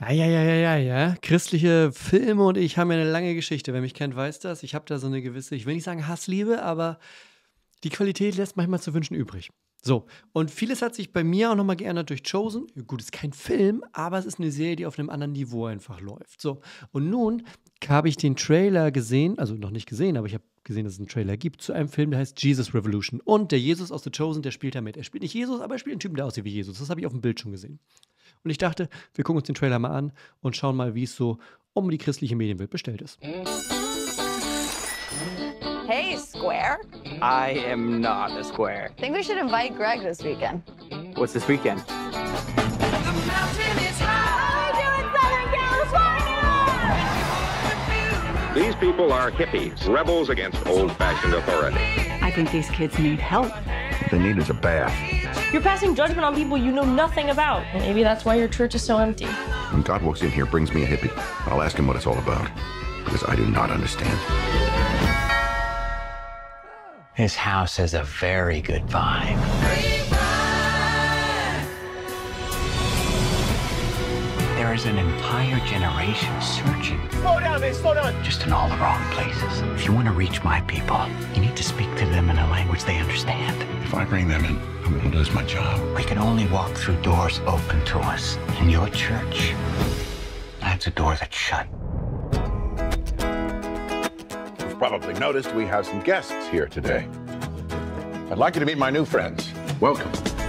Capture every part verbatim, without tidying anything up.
Ja, ja, ja, ja, ja, ja. Christliche Filme und ich haben ja eine lange Geschichte. Wer mich kennt, weiß das. Ich habe da so eine gewisse, ich will nicht sagen Hassliebe, aber die Qualität lässt manchmal zu wünschen übrig. So, und vieles hat sich bei mir auch nochmal geändert durch Chosen. Gut, es ist kein Film, aber es ist eine Serie, die auf einem anderen Niveau einfach läuft. So, und nun habe ich den Trailer gesehen, also noch nicht gesehen, aber ich habe gesehen, dass es einen Trailer gibt zu einem Film, der heißt Jesus Revolution. Und der Jesus aus The Chosen, der spielt da mit. Er spielt nicht Jesus, aber er spielt einen Typen, der aussieht wie Jesus. Das habe ich auf dem Bild schon gesehen. Und ich dachte, wir gucken uns den Trailer mal an und schauen mal, wie es so um die christliche Medienwelt bestellt ist. Hey, Square. I am not a square. Think we should invite Greg this weekend. What's this weekend? The mountain is high. Oh, Southern California! These people are hippies, rebels against old-fashioned authority. I think these kids need help. What they need is a bath. You're passing judgment on people you know nothing about. Maybe that's why your church is so empty. When God walks in here, brings me a hippie, I'll ask him what it's all about, because I do not understand. This house has a very good vibe. There is an entire generation searching. Slow down, man, slow down. Just in all the wrong places. If you want to reach my people, you need to speak to them in a language they understand. If I bring them in, I'm going to lose my job. We can only walk through doors open to us. In your church, that's a door that's shut. You've probably noticed we have some guests here today. I'd like you to meet my new friends. Welcome.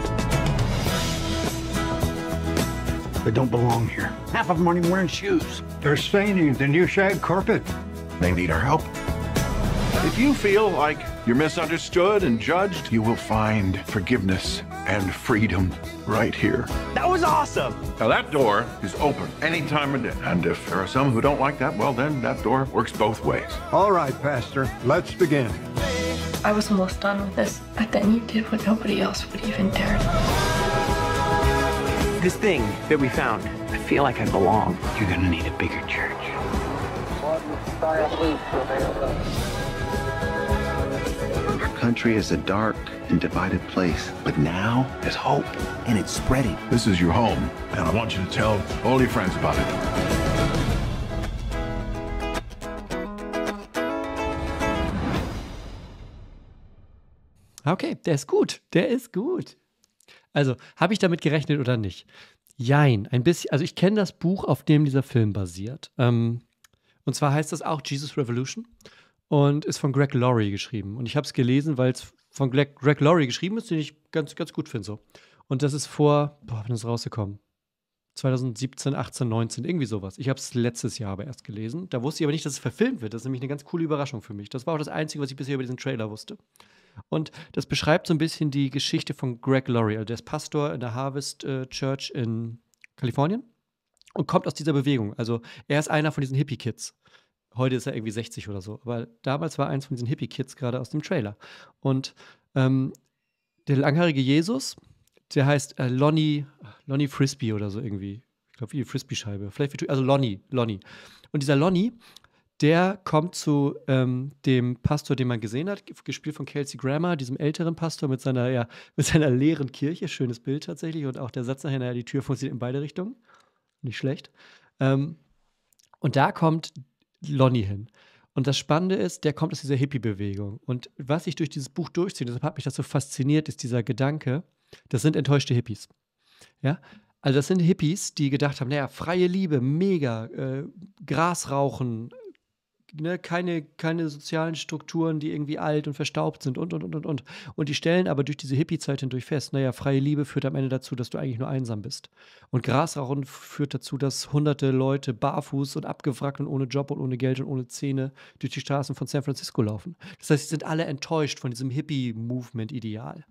They don't belong here. Half of them aren't even wearing shoes. They're staining the new shag carpet. They need our help. If you feel like you're misunderstood and judged, you will find forgiveness and freedom right here. That was awesome. Now that door is open any time of day. And if there are some who don't like that, well then that door works both ways. All right, Pastor, let's begin. I was almost done with this, but then you did what nobody else would even dare. This thing that we found, I feel like I belong. You're gonna need a bigger church. Our country is a dark and divided place, but now there's hope, and it's spreading. This is your home, and I want you to tell all your friends about it. Okay, der ist gut. Der ist gut. Also, habe ich damit gerechnet oder nicht? Jein, ein bisschen. Also, ich kenne das Buch, auf dem dieser Film basiert. Ähm, und zwar heißt das auch Jesus Revolution und ist von Greg Laurie geschrieben. Und ich habe es gelesen, weil es von Greg, Greg Laurie geschrieben ist, den ich ganz, ganz gut finde. So. Und das ist vor, boah, wann ist es rausgekommen? zwanzig siebzehn, achtzehn, neunzehn, irgendwie sowas. Ich habe es letztes Jahr aber erst gelesen. Da wusste ich aber nicht, dass es verfilmt wird. Das ist nämlich eine ganz coole Überraschung für mich. Das war auch das Einzige, was ich bisher über diesen Trailer wusste. Und das beschreibt so ein bisschen die Geschichte von Greg Laurie. Also der ist Pastor in der Harvest äh, Church in Kalifornien und kommt aus dieser Bewegung. Also er ist einer von diesen Hippie-Kids. Heute ist er irgendwie sechzig oder so. Aber damals war eins von diesen Hippie-Kids gerade aus dem Trailer. Und ähm, der langhaarige Jesus, der heißt äh, Lonnie, Lonnie Frisbee oder so irgendwie. Ich glaube, wie die Frisbee-Scheibe. Vielleicht wie, also Lonnie, Lonnie. Und dieser Lonnie, der kommt zu ähm, dem Pastor, den man gesehen hat, gespielt von Kelsey Grammer, diesem älteren Pastor mit seiner, ja, mit seiner leeren Kirche. Schönes Bild tatsächlich. Und auch der Satz nachher, naja, die Tür funktioniert in beide Richtungen. Nicht schlecht. Ähm, und da kommt Lonnie hin. Und das Spannende ist, der kommt aus dieser Hippie-Bewegung. Und was ich durch dieses Buch durchziehe, deshalb hat mich das so fasziniert, ist dieser Gedanke, das sind enttäuschte Hippies. Ja? Also das sind Hippies, die gedacht haben, naja, freie Liebe, mega, äh, Gras rauchen, ne, keine, keine sozialen Strukturen, die irgendwie alt und verstaubt sind und, und, und, und, und. Und die stellen aber durch diese Hippie-Zeit hindurch fest, naja, freie Liebe führt am Ende dazu, dass du eigentlich nur einsam bist. Und Grasrauchen führt dazu, dass hunderte Leute barfuß und abgewrackt und ohne Job und ohne Geld und ohne Zähne durch die Straßen von San Francisco laufen. Das heißt, sie sind alle enttäuscht von diesem Hippie-Movement-Ideal.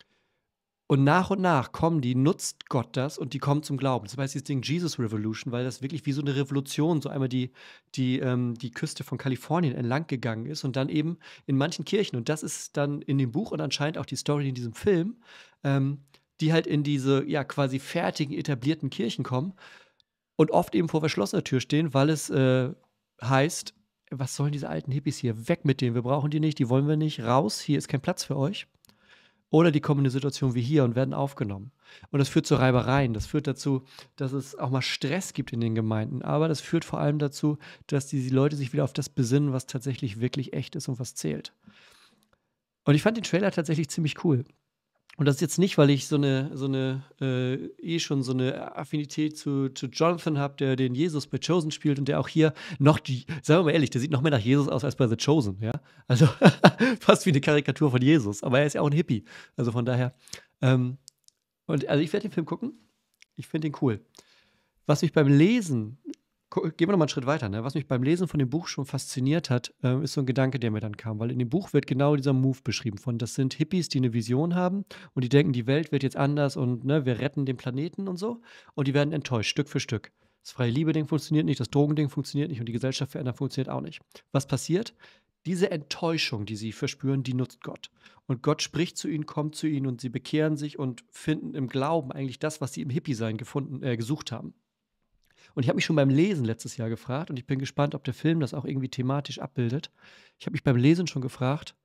Und nach und nach kommen die, nutzt Gott das und die kommen zum Glauben. Das heißt, dieses Ding Jesus Revolution, weil das wirklich wie so eine Revolution so einmal die, die, ähm, die Küste von Kalifornien entlang gegangen ist und dann eben in manchen Kirchen. Und das ist dann in dem Buch und anscheinend auch die Story in diesem Film, ähm, die halt in diese ja quasi fertigen, etablierten Kirchen kommen und oft eben vor verschlossener Tür stehen, weil es äh, heißt, was sollen diese alten Hippies hier? Weg mit denen, wir brauchen die nicht, die wollen wir nicht, raus, hier ist kein Platz für euch. Oder die kommen in eine Situation wie hier und werden aufgenommen. Und das führt zu Reibereien. Das führt dazu, dass es auch mal Stress gibt in den Gemeinden. Aber das führt vor allem dazu, dass die Leute sich wieder auf das besinnen, was tatsächlich wirklich echt ist und was zählt. Und ich fand den Trailer tatsächlich ziemlich cool. Und das ist jetzt nicht, weil ich so eine, so eine äh, eh schon so eine Affinität zu, zu Jonathan habe, der den Jesus bei Chosen spielt und der auch hier noch die, sagen wir mal ehrlich, der sieht noch mehr nach Jesus aus als bei The Chosen, ja. Also fast wie eine Karikatur von Jesus, aber er ist ja auch ein Hippie. Also von daher. Ähm, und also ich werde den Film gucken. Ich finde ihn cool. Was mich beim Lesen, gu- gehen wir noch mal einen Schritt weiter, ne? Was mich beim Lesen von dem Buch schon fasziniert hat, ähm, ist so ein Gedanke, der mir dann kam, weil in dem Buch wird genau dieser Move beschrieben von, das sind Hippies, die eine Vision haben und die denken, die Welt wird jetzt anders und ne, wir retten den Planeten und so und die werden enttäuscht, Stück für Stück. Das freie Liebe-Ding funktioniert nicht, das Drogending funktioniert nicht und die Gesellschaft verändern funktioniert auch nicht. Was passiert? Diese Enttäuschung, die sie verspüren, die nutzt Gott. Und Gott spricht zu ihnen, kommt zu ihnen und sie bekehren sich und finden im Glauben eigentlich das, was sie im Hippie-Sein gefunden, äh, gesucht haben. Und ich habe mich schon beim Lesen letztes Jahr gefragt und ich bin gespannt, ob der Film das auch irgendwie thematisch abbildet. Ich habe mich beim Lesen schon gefragt,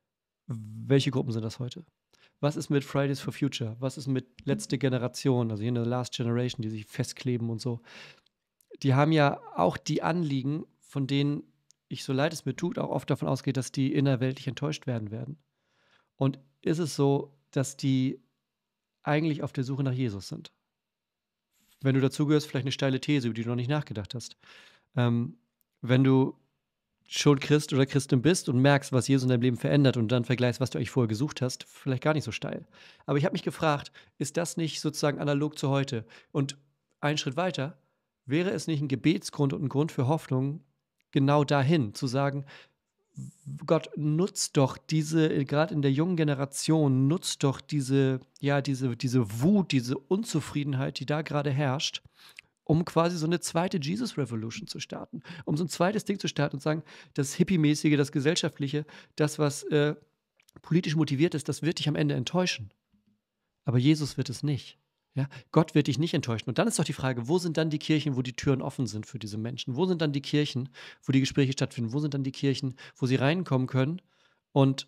welche Gruppen sind das heute? Was ist mit Fridays for Future? Was ist mit letzte Generation, also hier eine Last Generation, die sich festkleben und so? Die haben ja auch die Anliegen, von denen ich, so leid es mir tut, auch oft davon ausgehe, dass die innerweltlich enttäuscht werden werden. Und ist es so, dass die eigentlich auf der Suche nach Jesus sind? Wenn du dazugehörst, vielleicht eine steile These, über die du noch nicht nachgedacht hast. Ähm, wenn du schon Christ oder Christin bist und merkst, was Jesus in deinem Leben verändert und dann vergleichst, was du eigentlich vorher gesucht hast, vielleicht gar nicht so steil. Aber ich habe mich gefragt, ist das nicht sozusagen analog zu heute? Und einen Schritt weiter, wäre es nicht ein Gebetsgrund und ein Grund für Hoffnung, genau dahin zu sagen, Gott, nutzt doch diese, gerade in der jungen Generation, nutzt doch diese, ja, diese, diese Wut, diese Unzufriedenheit, die da gerade herrscht, um quasi so eine zweite Jesus Revolution zu starten. Um so ein zweites Ding zu starten und sagen, das Hippie-mäßige, das Gesellschaftliche, das, was äh, politisch motiviert ist, das wird dich am Ende enttäuschen. Aber Jesus wird es nicht. Ja? Gott wird dich nicht enttäuschen. Und dann ist doch die Frage, wo sind dann die Kirchen, wo die Türen offen sind für diese Menschen? Wo sind dann die Kirchen, wo die Gespräche stattfinden? Wo sind dann die Kirchen, wo sie reinkommen können und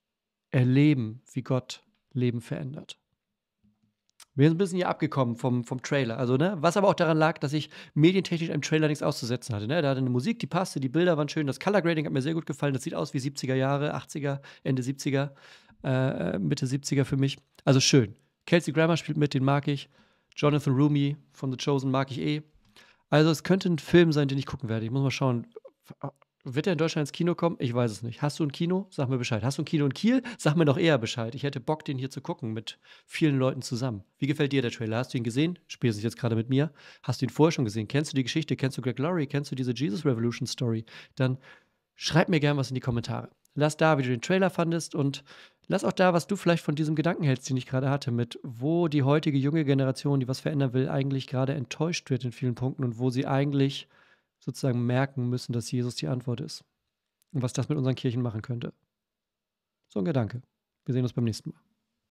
erleben, wie Gott Leben verändert? Wir sind ein bisschen hier abgekommen vom, vom Trailer. Also, ne? Was aber auch daran lag, dass ich medientechnisch im Trailer nichts auszusetzen hatte. Ne? Da hatte eine Musik, die passte, die Bilder waren schön, das Color Grading hat mir sehr gut gefallen. Das sieht aus wie siebziger Jahre, achtziger, Ende siebziger, äh, Mitte siebziger für mich. Also schön. Kelsey Grammer spielt mit, den mag ich. Jonathan Roumie von The Chosen mag ich eh. Also es könnte ein Film sein, den ich gucken werde. Ich muss mal schauen. Wird er in Deutschland ins Kino kommen? Ich weiß es nicht. Hast du ein Kino? Sag mir Bescheid. Hast du ein Kino in Kiel? Sag mir doch eher Bescheid. Ich hätte Bock, den hier zu gucken mit vielen Leuten zusammen. Wie gefällt dir der Trailer? Hast du ihn gesehen? Spielst du jetzt gerade mit mir? Hast du ihn vorher schon gesehen? Kennst du die Geschichte? Kennst du Greg Laurie? Kennst du diese Jesus Revolution Story? Dann schreib mir gerne was in die Kommentare. Lass da, wie du den Trailer fandest und lass auch da, was du vielleicht von diesem Gedanken hältst, den ich gerade hatte, mit wo die heutige junge Generation, die was verändern will, eigentlich gerade enttäuscht wird in vielen Punkten und wo sie eigentlich sozusagen merken müssen, dass Jesus die Antwort ist. Und was das mit unseren Kirchen machen könnte. So ein Gedanke. Wir sehen uns beim nächsten Mal.